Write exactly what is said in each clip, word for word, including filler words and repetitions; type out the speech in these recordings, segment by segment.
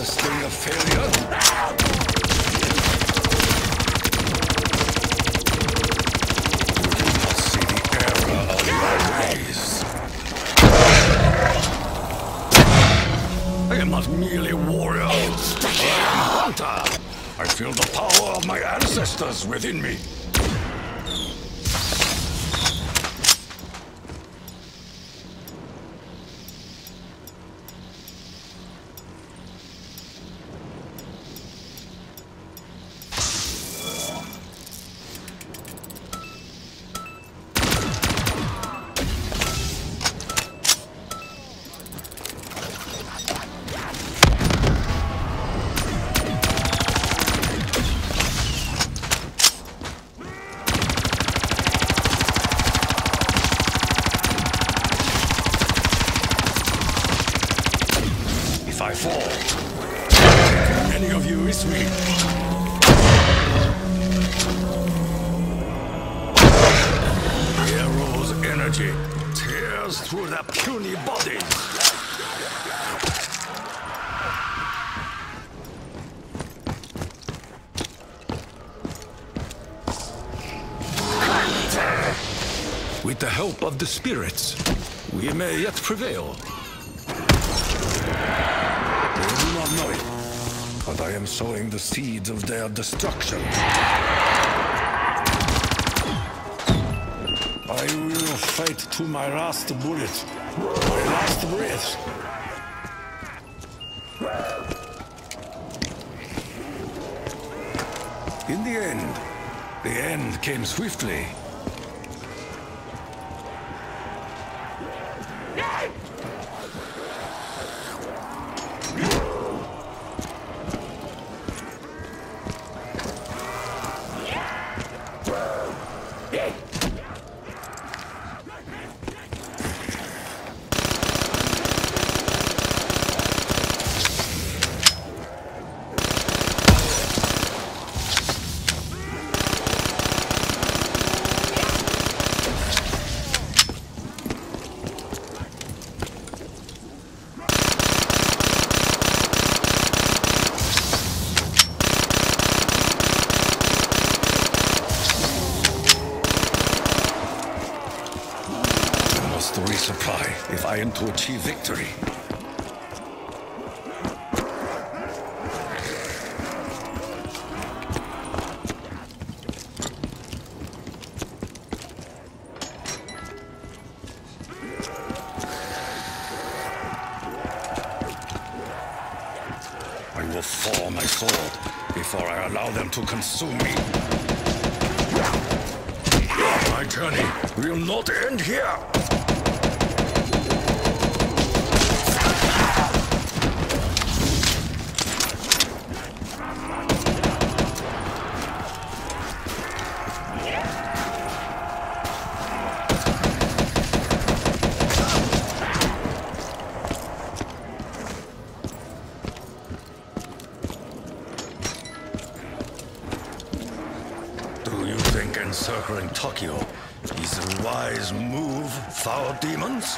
a sting of failure? You do not see the error of my ways. I am not merely a warrior. I am a hunter. I feel the power of my ancestors within me. If I fall, many of you is me. The arrow's energy tears through their puny bodies. With the help of the spirits, we may yet prevail. They do not know it, but I am sowing the seeds of their destruction. I will fight to my last bullet, my last breath. In the end, the end came swiftly. To resupply if I am to achieve victory. I will fall my sword before I allow them to consume me. My journey will not end here. Do you think encircling Tokyo is a wise move, foul demons?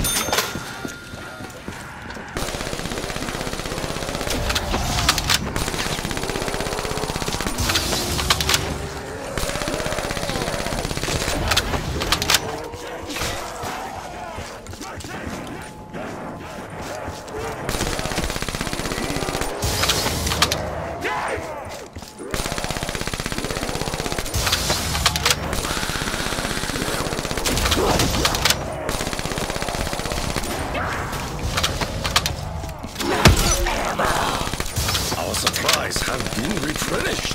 Our supplies have been replenished.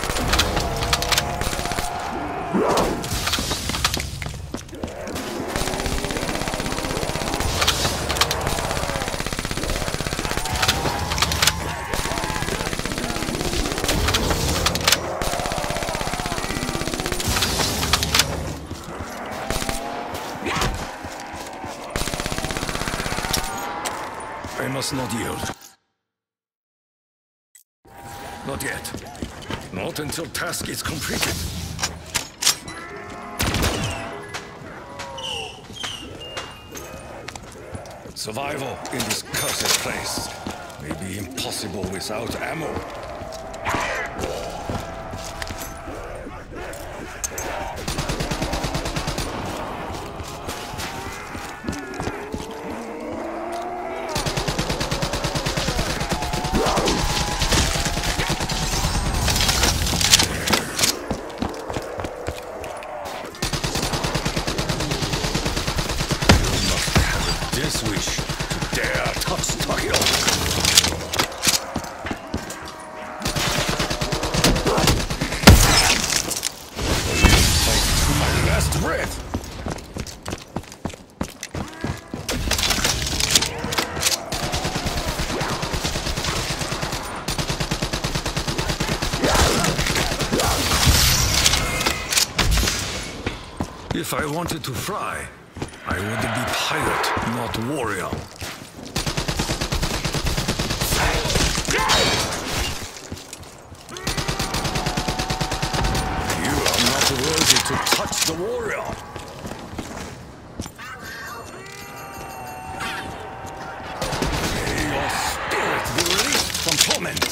I must not yield. Not yet. Not until task is completed. Survival in this cursed place may be impossible. impossible without ammo. This wish to dare touch Tokyo. Fight to my last breath. If I wanted to fry, I would be pirate, not warrior. You are not worthy to touch the warrior. May your spirit be released from torment.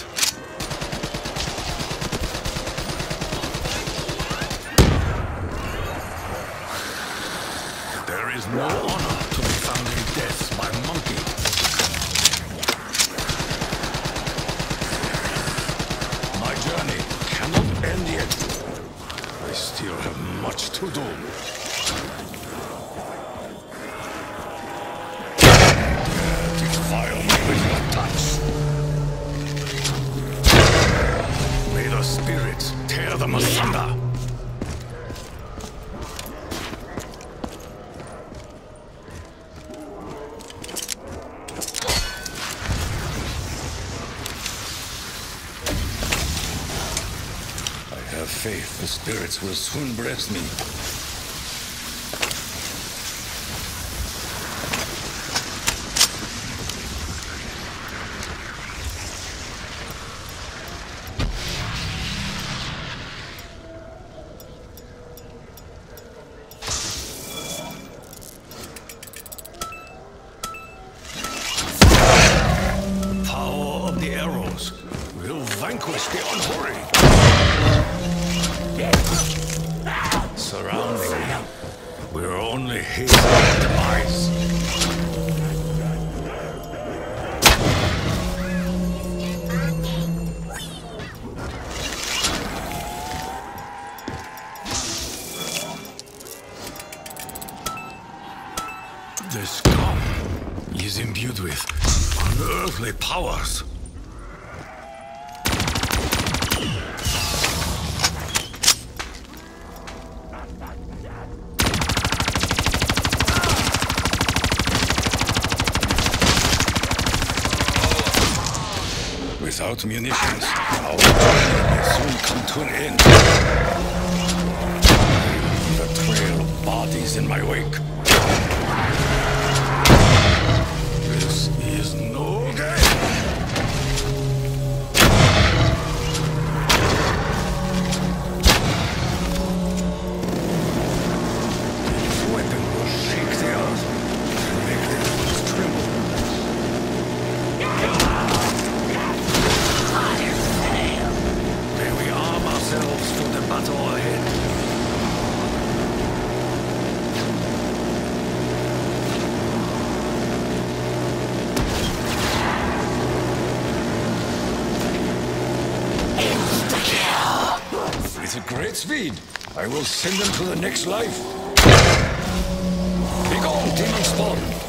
There is no honor to be found in death by monkey. My journey cannot end yet. I still have much to do. Dare defile me with your touch. May the spirits tear them asunder. I have faith the spirits will soon bless me. The power of the arrows will vanquish the unholy. Surrounding me, we're only hastening our demise. This scum is imbued with unearthly powers. Without munitions, our journey will soon come to an end. The trail of bodies in my wake. This is no game. This weapon will shake the earth and make the hills tremble. For the battle ahead. With a great speed, I will send them to the next life. Begone, demon spawn!